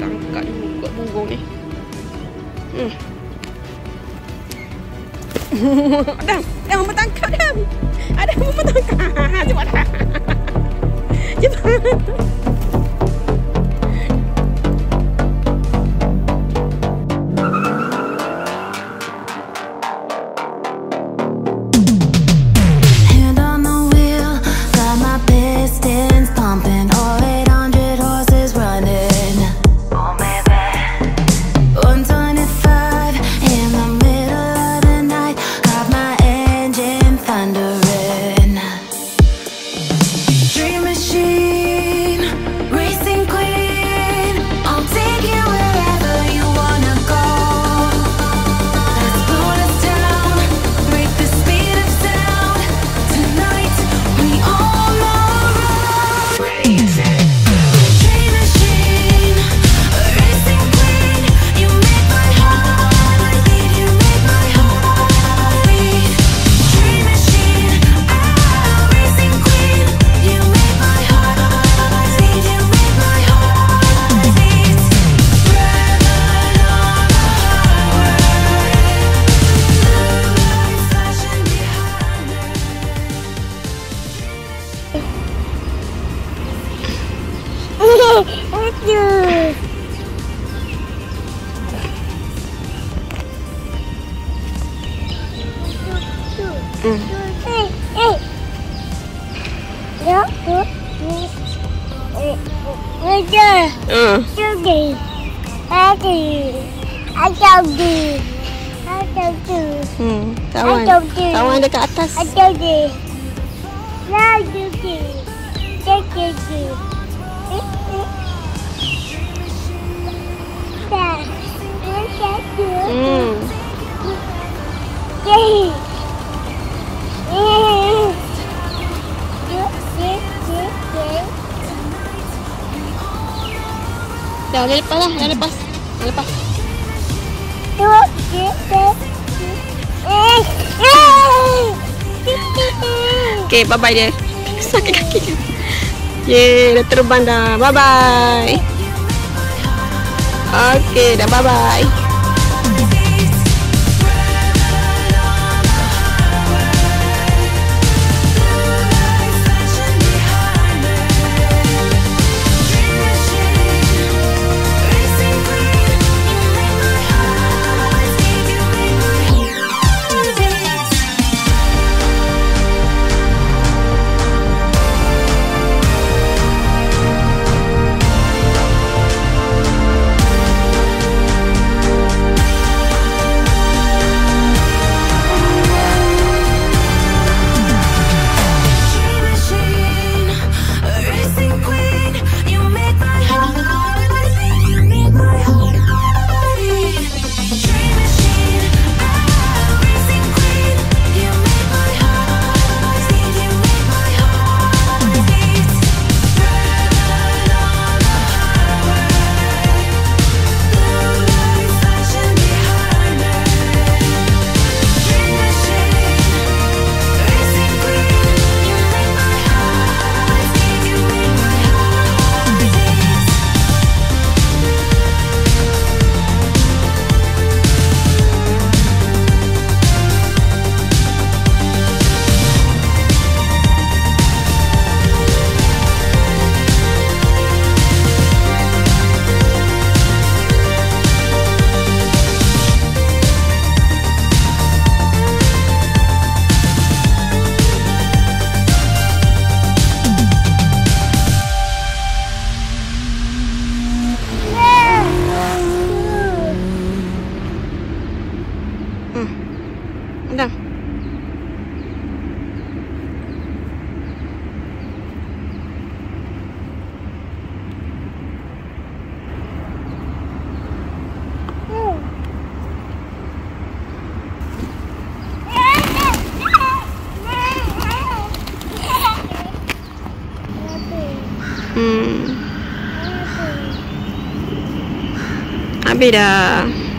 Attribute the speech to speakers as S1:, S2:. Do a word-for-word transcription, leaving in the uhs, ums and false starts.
S1: tangkap juga burung ni. Hmm. Adam, Adam mau tangkap Adam. Adam mau tangkap. Cepat dah. Cepat. Hmm.
S2: Eh, eh. Ya, tu. Eh, ada.
S1: Hmm.
S2: Jadi. Ada. Ada di. Ada tu.
S1: Hmm. Tawan. Tawan dekat atas.
S2: Ada di. Lagi di. Jadi di. Eh, eh. Dah. Ada.
S1: Hmm.
S2: Jadi.
S1: Dah, dah lepas lah. Dah lepas. Dah lepas. Okay, bye-bye dia. Sakit kaki dia. Yeay, dah terbang dah. Bye-bye. Okay, dah bye-bye. Dah. Hmm. Habis dah.